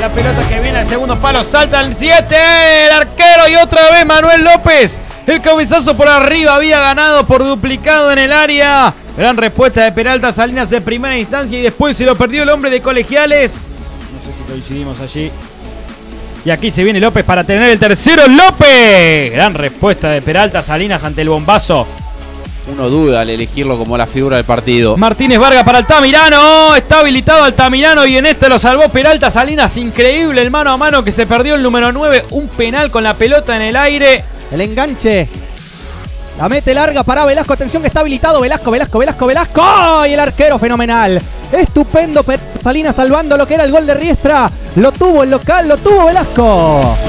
la pelota que viene al segundo palo. Salta el 7. El arquero y otra vez Manuel López. El cabezazo por arriba había ganado por duplicado en el área. Gran respuesta de Peralta Salinas de primera instancia y después se lo perdió el hombre de Colegiales. No sé si coincidimos allí. Y aquí se viene López para tener el tercero. ¡López! Gran respuesta de Peralta Salinas ante el bombazo. Uno duda al elegirlo como la figura del partido. Martínez Vargas para Altamirano. Está habilitado Altamirano y en este lo salvó Peralta Salinas. Increíble el mano a mano que se perdió el número 9. Un penal con la pelota en el aire. El enganche. La mete larga para Velasco. Atención que está habilitado. Velasco. Y el arquero fenomenal. Estupendo. Salinas salvando lo que era el gol de Riestra. Lo tuvo el local. Lo tuvo Velasco.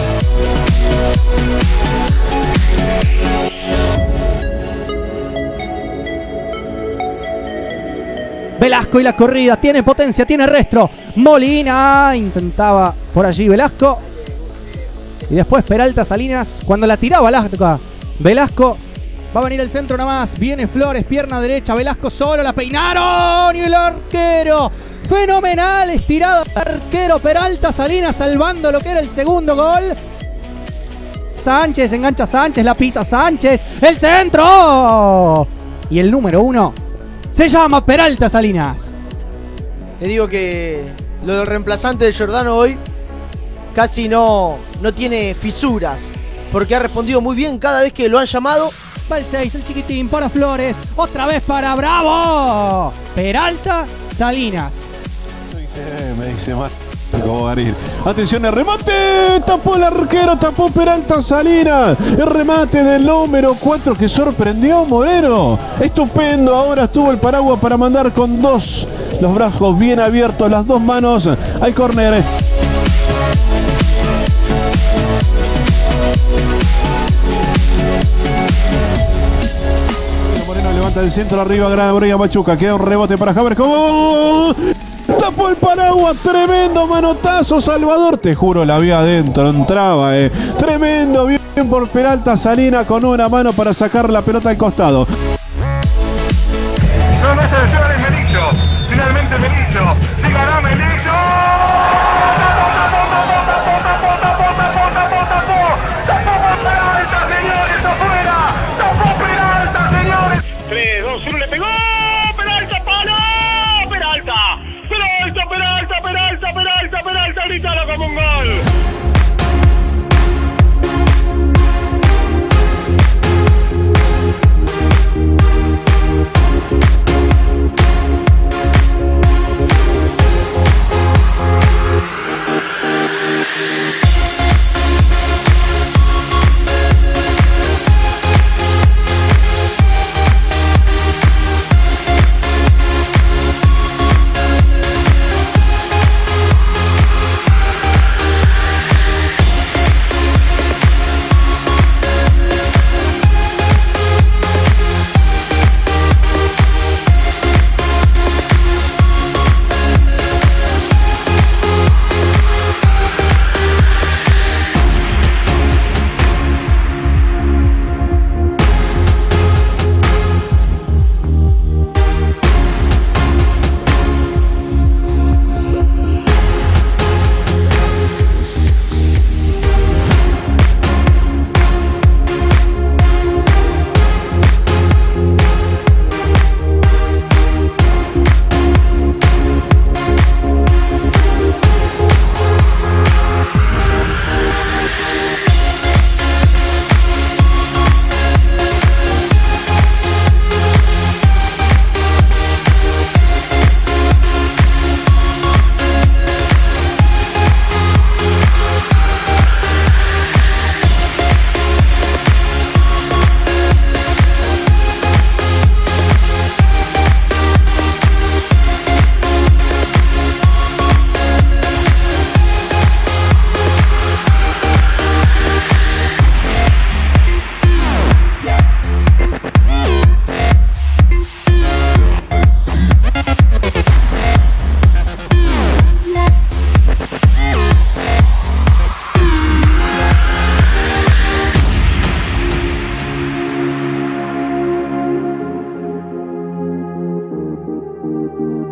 Velasco y la corrida, tiene potencia, tiene restro. Molina intentaba por allí Velasco. Y después Peralta Salinas, cuando la tiraba Velasco, va a venir el centro nada más. Viene Flores, pierna derecha, Velasco solo, la peinaron. Y el arquero, fenomenal, estirado arquero Peralta Salinas salvando lo que era el segundo gol. Sánchez, engancha Sánchez, la pisa Sánchez, el centro. Y el número 1 se llama Peralta Salinas. Te digo que lo del reemplazante de Giordano hoy casi no tiene fisuras, porque ha respondido muy bien cada vez que lo han llamado. Va el 6, el chiquitín para Flores, otra vez para Bravo. Peralta Salinas. Me dice más. Atención, el remate, tapó el arquero, tapó Peralta Salinas. El remate del número 4 que sorprendió Moreno. Estupendo, ahora estuvo el paraguas para mandar con los brazos bien abiertos, las dos manos al córner. Moreno levanta el centro arriba, Gran Machuca, queda un rebote para Javier. ¿Cómo? Tapó el paraguas, tremendo manotazo, Salvador, te juro, la vi adentro, entraba, tremendo, bien por Peralta Salinas con una mano para sacar la pelota al costado. No, señores, Melillo, finalmente Melillo, si ganó Melillo. Tapó Peralta, señores, afuera, tapó Peralta, señores. 3, 2, 1, le pegó, Peralta, palo, Peralta. Peralta, gritalo como un gol.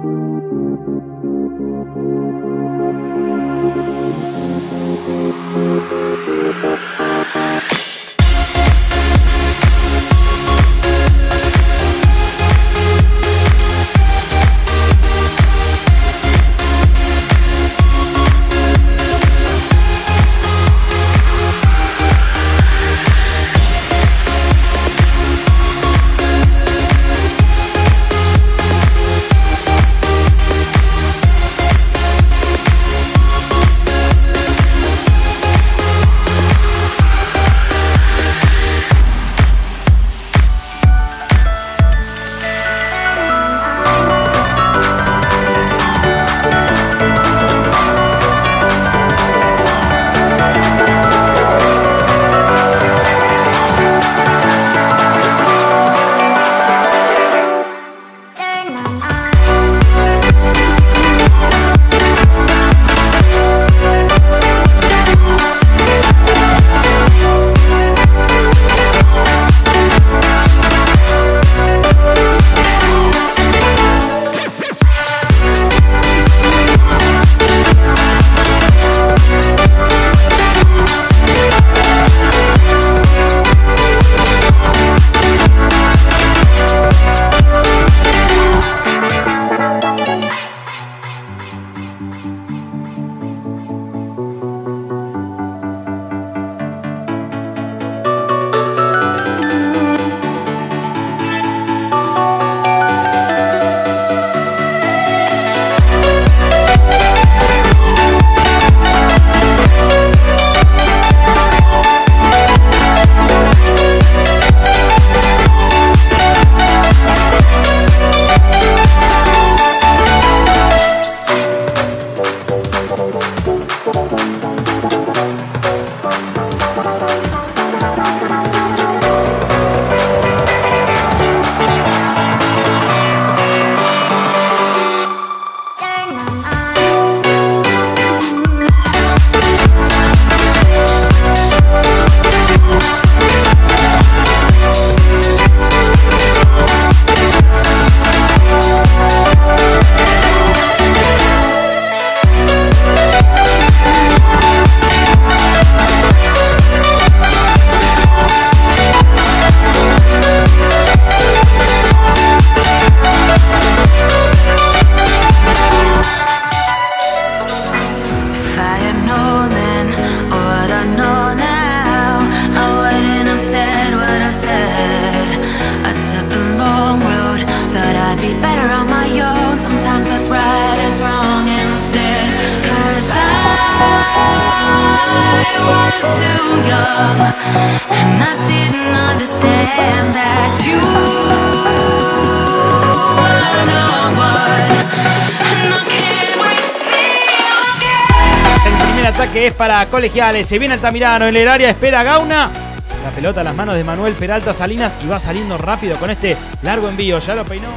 El primer ataque es para Colegiales. Se viene Altamirano en el área, espera Gauna. La pelota a las manos de Manuel Peralta Salinas y va saliendo rápido con este largo envío. Ya lo peinó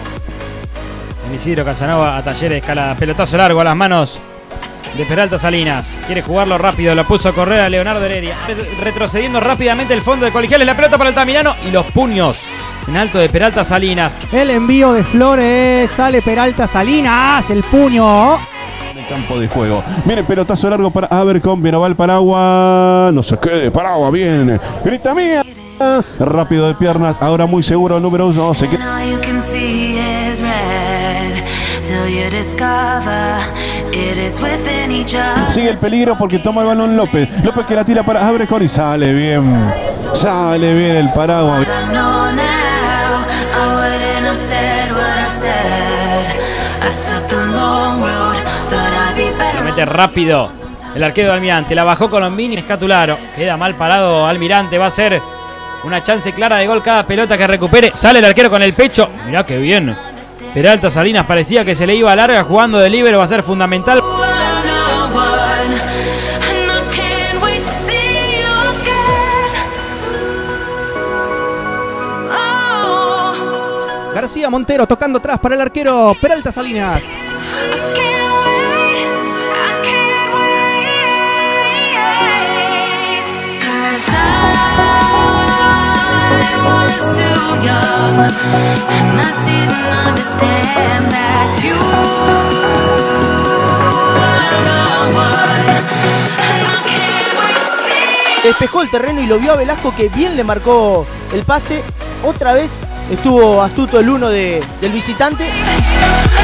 en Isidro Casanova a Talleres Escalada. Pelotazo largo a las manos de Peralta Salinas. Quiere jugarlo rápido, lo puso a correr a Leonardo Heredia. Retrocediendo rápidamente el fondo de Colegiales. La pelota para Altamirano y los puños en alto de Peralta Salinas. El envío de Flores, sale Peralta Salinas, el puño. En el campo de juego. Viene pelotazo largo para Abercón. Viene va el Paragua. No se quede, Paragua viene. Grita mía. Rápido de piernas. Ahora muy seguro el número 1. Se queda. Sigue el peligro porque toma el balón López. López que la tira para Abercón y sale bien. Sale bien el Paragua. Lo mete rápido el arquero de Almirante. La bajó Colombini, Escatularo. Queda mal parado Almirante. Va a ser una chance clara de gol cada pelota que recupere. Sale el arquero con el pecho. Mirá qué bien. Peralta Salinas parecía que se le iba a larga jugando de líbero. Va a ser fundamental. García Montero tocando atrás para el arquero Peralta Salinas. And I didn't understand that you despejó el terreno y lo vio a Velasco, que bien le marcó el pase. Otra vez estuvo astuto el 1 del visitante.